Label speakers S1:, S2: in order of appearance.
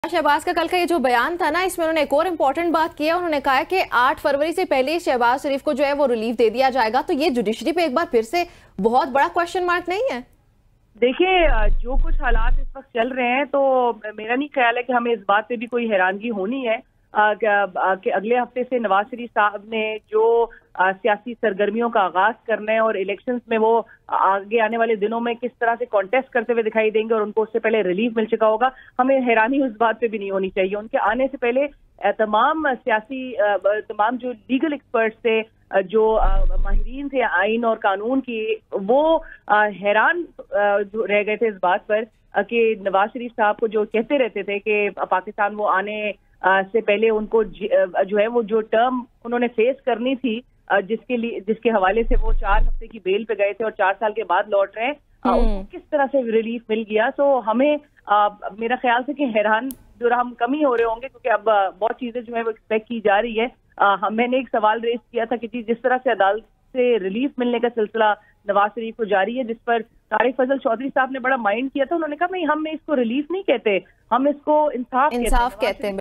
S1: शहबाज का कल का ये जो बयान था ना, इसमें उन्होंने एक और इम्पोर्टेंट बात की है। उन्होंने कहा है कि 8 फरवरी से पहले शहबाज शरीफ को जो है वो रिलीफ दे दिया जाएगा। तो ये जुडिशरी पे एक बार फिर से बहुत बड़ा क्वेश्चन मार्क नहीं है?
S2: देखिए, जो कुछ हालात इस वक्त चल रहे हैं तो मेरा नहीं ख्याल है कि हमें इस बात पे भी कोई हैरानगी होनी है कि अगले हफ्ते से नवाज शरीफ साहब ने जो सियासी सरगर्मियों का आगाज करना है और इलेक्शंस में वो आगे आने वाले दिनों में किस तरह से कॉन्टेस्ट करते हुए दिखाई देंगे और उनको उससे पहले रिलीफ मिल चुका होगा। हमें हैरानी उस बात पे भी नहीं होनी चाहिए। उनके आने से पहले तमाम जो लीगल एक्सपर्ट्स थे, जो माहिरीन थे आइन और कानून की, वो हैरान रह गए थे इस बात पर कि नवाज शरीफ साहब को जो कहते रहते थे कि पाकिस्तान वो आने से पहले उनको जो है वो जो टर्म उन्होंने फेस करनी थी, जिसके हवाले से वो 4 हफ्ते की बेल पे गए थे और 4 साल के बाद लौट रहे हैं, उनको किस तरह से रिलीफ मिल गया। तो हमें मेरा ख्याल से कि हैरान जो हम कम ही हो रहे होंगे, क्योंकि अब बहुत चीजें जो है वो एक्सपेक्ट की जा रही है। मैंने एक सवाल रेस किया था कि जिस तरह से अदालत से रिलीफ मिलने का सिलसिला नवाज शरीफ को जारी है, जिस पर तारिक फजल चौधरी साहब ने बड़ा माइंड किया था। उन्होंने कहा नहीं, हम इसको रिलीफ नहीं कहते, हम इसको इंसाफ
S1: कहते हैं।